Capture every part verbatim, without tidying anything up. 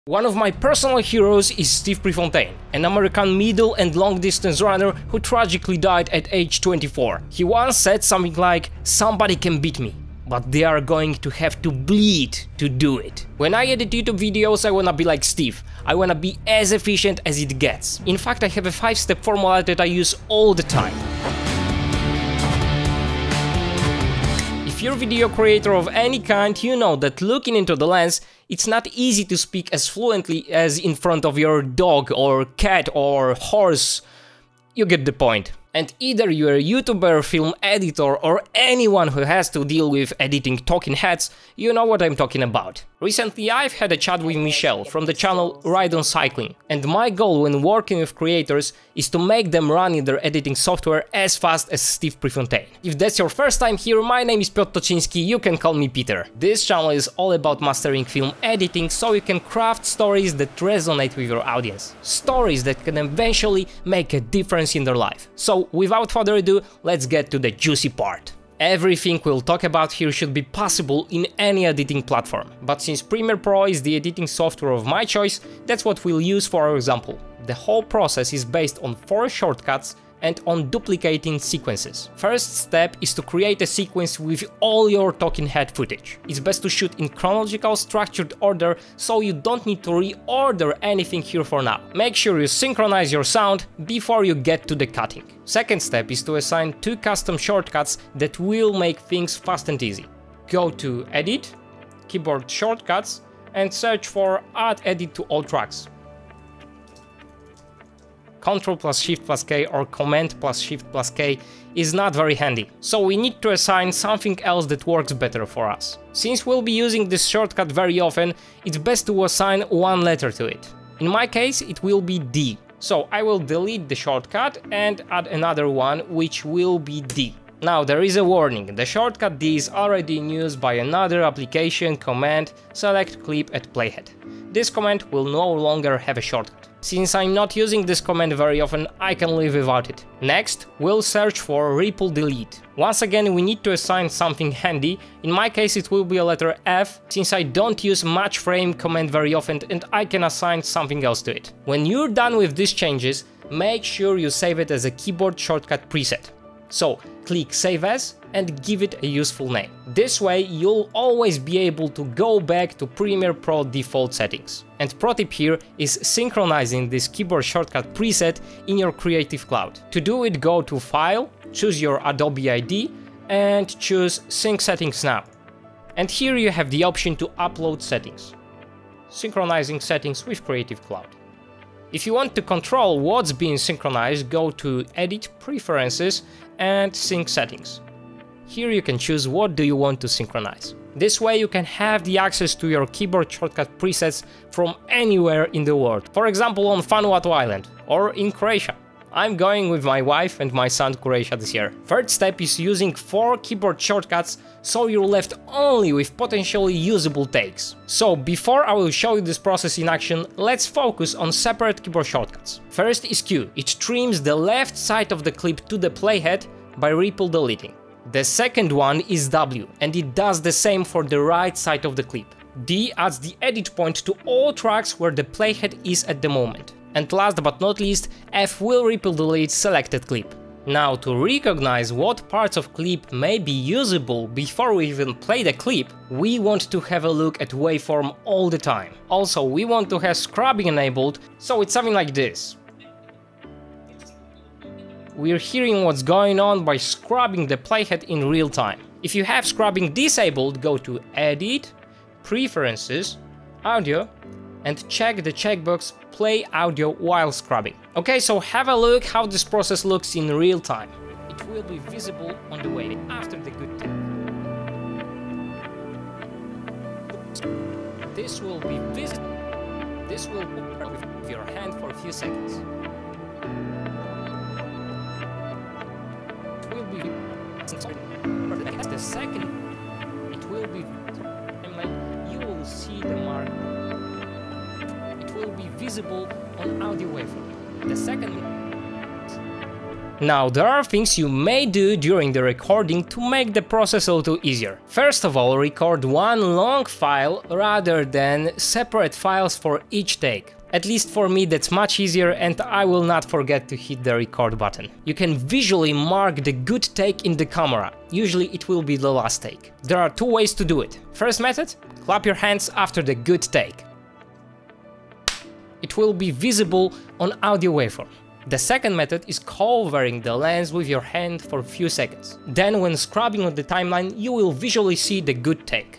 One of my personal heroes is Steve Prefontaine, an American middle and long distance runner who tragically died at age twenty-four. He once said something like, "Somebody can beat me, but they are going to have to bleed to do it." When I edit YouTube videos, I wanna be like Steve. I wanna be as efficient as it gets. In fact, I have a five-step formula that I use all the time. If you're a video creator of any kind, you know that looking into the lens, it's not easy to speak as fluently as in front of your dog or cat or horse. You get the point. And either you're a YouTuber, film editor, or anyone who has to deal with editing talking heads, you know what I'm talking about. Recently I've had a chat with Michelle from the channel Ride on Cycling, and my goal when working with creators is to make them run in their editing software as fast as Steve Prefontaine. If that's your first time here, my name is Piotr Toczyński, you can call me Peter. This channel is all about mastering film editing so you can craft stories that resonate with your audience. Stories that can eventually make a difference in their life. So without further ado, let's get to the juicy part. Everything we'll talk about here should be possible in any editing platform, but since Premiere Pro is the editing software of my choice, that's what we'll use for our example. The whole process is based on four shortcuts and on duplicating sequences. First step is to create a sequence with all your talking head footage. It's best to shoot in chronological structured order, so you don't need to reorder anything here for now. Make sure you synchronize your sound before you get to the cutting. Second step is to assign two custom shortcuts that will make things fast and easy. Go to Edit, Keyboard Shortcuts, and search for Add Edit to all tracks. Control plus Shift plus K or Command plus Shift plus K is not very handy, so we need to assign something else that works better for us. Since we'll be using this shortcut very often, it's best to assign one letter to it. In my case, it will be D, so I will delete the shortcut and add another one, which will be D. Now there is a warning, the shortcut D is already in use by another application command select clip at playhead. This command will no longer have a shortcut. Since I'm not using this command very often, I can live without it. Next, we'll search for ripple delete. Once again, we need to assign something handy. In my case, it will be a letter F, since I don't use match frame command very often and I can assign something else to it. When you're done with these changes, make sure you save it as a keyboard shortcut preset. So, click Save As and give it a useful name. This way, you'll always be able to go back to Premiere Pro default settings. And pro tip here is synchronizing this keyboard shortcut preset in your Creative Cloud. To do it, go to File, choose your Adobe I D, and choose Sync Settings Now. And here you have the option to upload settings. Synchronizing settings with Creative Cloud. If you want to control what's being synchronized, go to Edit, Preferences, and Sync Settings. Here you can choose what do you want to synchronize. This way you can have the access to your keyboard shortcut presets from anywhere in the world. For example, on Vanuatu Island or in Croatia. I'm going with my wife and my son to Croatia this year. Third step is using four keyboard shortcuts, so you're left only with potentially usable takes. So before I will show you this process in action, let's focus on separate keyboard shortcuts. First is Q. It trims the left side of the clip to the playhead by ripple deleting. The second one is W, and it does the same for the right side of the clip. D adds the edit point to all tracks where the playhead is at the moment. And last but not least, F will ripple delete selected clip. Now, to recognize what parts of clip may be usable before we even play the clip, we want to have a look at waveform all the time. Also, we want to have scrubbing enabled, so it's something like this. We're hearing what's going on by scrubbing the playhead in real time. If you have scrubbing disabled, go to Edit, Preferences, Audio, and check the checkbox Play Audio while scrubbing. Okay, so have a look how this process looks in real time. It will be visible on the way after the good take. This will be visible. This will open with your hand for a few seconds. It will be the second it will be you will see the mark. Will be visible on audio waveform. The second Now, there are things you may do during the recording to make the process a little easier. First of all, record one long file rather than separate files for each take. At least for me that's much easier, and I will not forget to hit the record button. You can visually mark the good take in the camera. Usually it will be the last take. There are two ways to do it. First method, clap your hands after the good take. It will be visible on audio waveform. The second method is covering the lens with your hand for a few seconds. Then when scrubbing on the timeline, you will visually see the good take.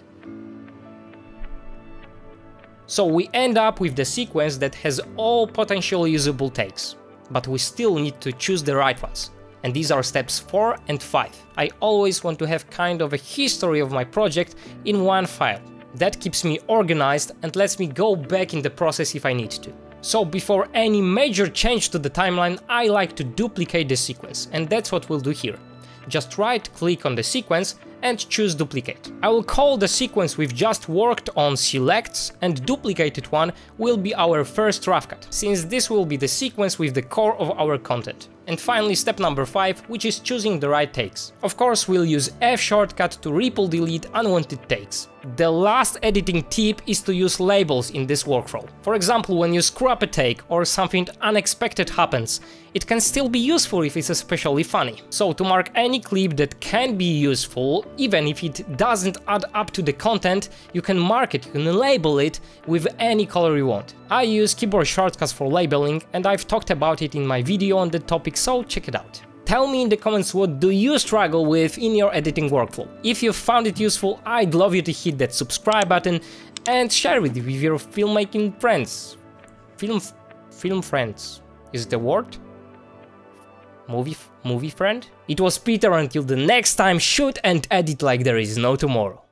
So we end up with the sequence that has all potentially usable takes, but we still need to choose the right ones. And these are steps four and five. I always want to have kind of a history of my project in one file. That keeps me organized and lets me go back in the process if I need to. So before any major change to the timeline, I like to duplicate the sequence, and that's what we'll do here. Just right click on the sequence and choose duplicate. I will call the sequence we've just worked on selects, and duplicated one will be our first rough cut, since this will be the sequence with the core of our content. And finally step number five, which is choosing the right takes. Of course we'll use F shortcut to ripple delete unwanted takes. The last editing tip is to use labels in this workflow. For example, when you screw up a take or something unexpected happens, it can still be useful if it's especially funny. So to mark any clip that can be useful, even if it doesn't add up to the content, you can mark it, you can label it with any color you want. I use keyboard shortcuts for labeling, and I've talked about it in my video on the topic, so check it out. Tell me in the comments what do you struggle with in your editing workflow. If you found it useful, I'd love you to hit that subscribe button and share it with your filmmaking friends. Film film friends. Is it a word? Movie movie friend? It was Peter, until the next time, shoot and edit like there is no tomorrow.